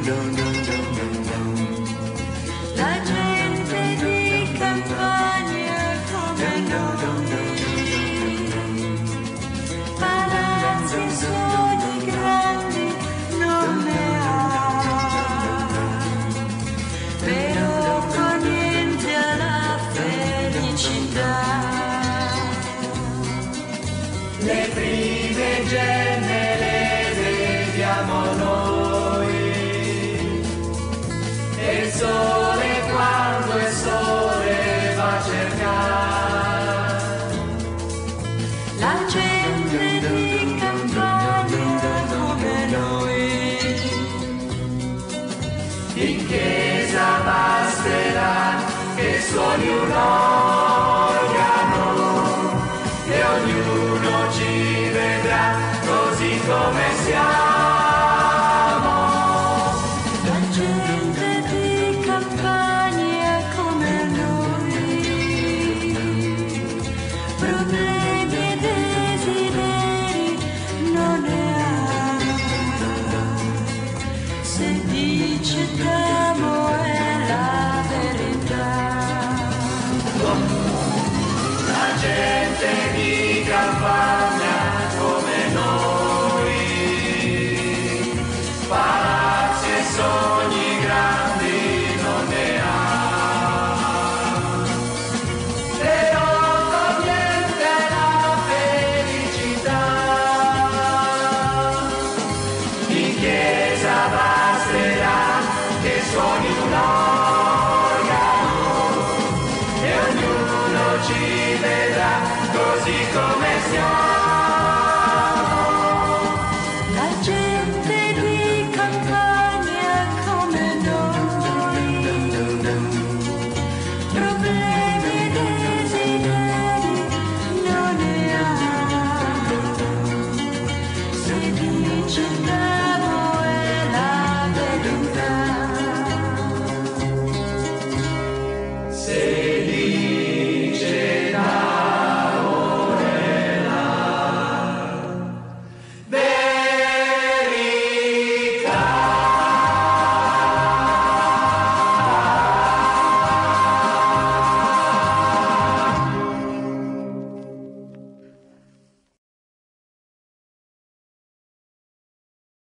La gente di campagna come noi, palazzi e sogni grandi non ne ha, però con niente alla felicità. Le prime gemme le vediamo noi, e il sole quando il sole va a cercare. La gente di campagna come noi, In chiesa basterà che suoni un organo e ognuno ci vedrà così come siamo. la gente di campagna come noi, problemi e desideri non ne ha, se dice t'amo è la verità. La gente di campagna come noi, palazzi e sogni grandi non ne ha, però con niente la felicità. In chiesa basterà che suoni un organo e ognuno ci vedrà così come siamo.